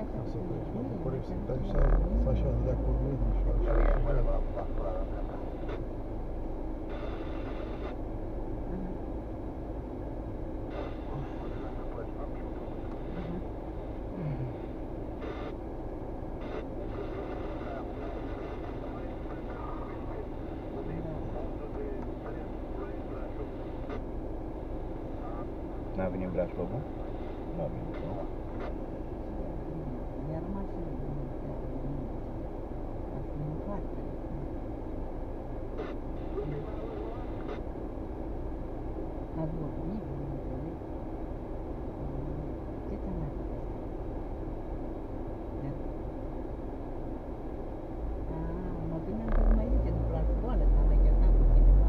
Să pleci, mă bucuresc să stai și să așează de acolo medici și așa și gata. N-a venit Brașovul? N-a venit, nu? I-a rămas și a fi în parte. Ați vorbit, nu înțeleg. Ce ți-am mai făcut? Mă gândeam că mai zice după la școală, s-a mai certat cu cineva.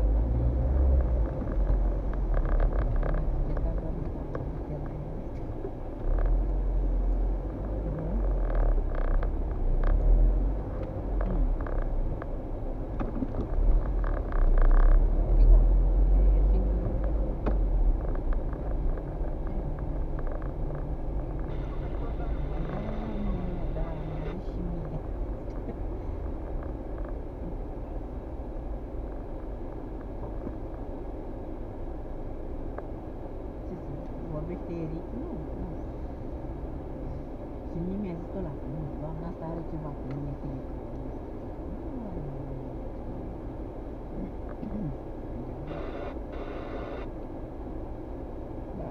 Vorbește Eric? Nu. Și mie mi-a zis ăla, nu, doamna asta are ceva cu mine Filip. Da.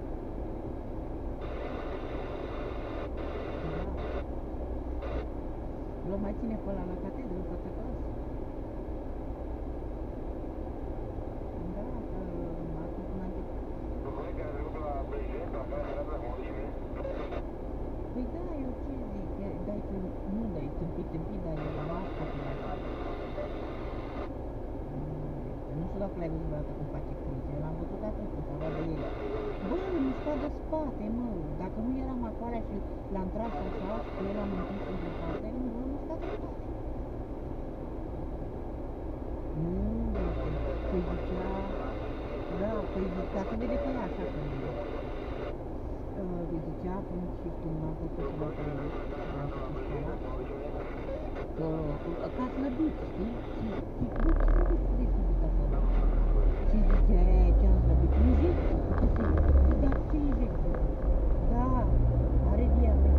L-o mai ține pe ăla la catedră, în fața clasă. Da, acum până început. Păi da, eu ce zic, nu dai tâmpit, dar eu am asta cu asta. Nu știu dacă l-ai văzut vreodată cum face crize, eu l-am văzut atunci când s-a luat de el. Bă, mișca de spate, mă, dacă nu eram acolo și l-am tras așa și pe el am întins între spate, nu l-am mișcat de spate. Nu, păi zicea, da, păi dacă vede că e așa că zicea atunci când m-am făcut la pe am făcut școala, că ca slăbit, știi? Și bă, ce slăbit așa? Și zicea, ce-am slăbit? Injecție, da, ce injecție? Da, are diabet.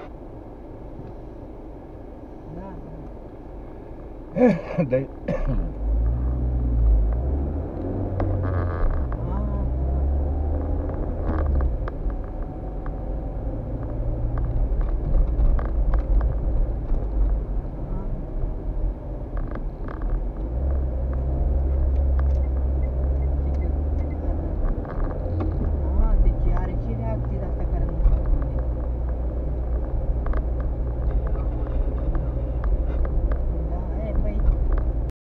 Dai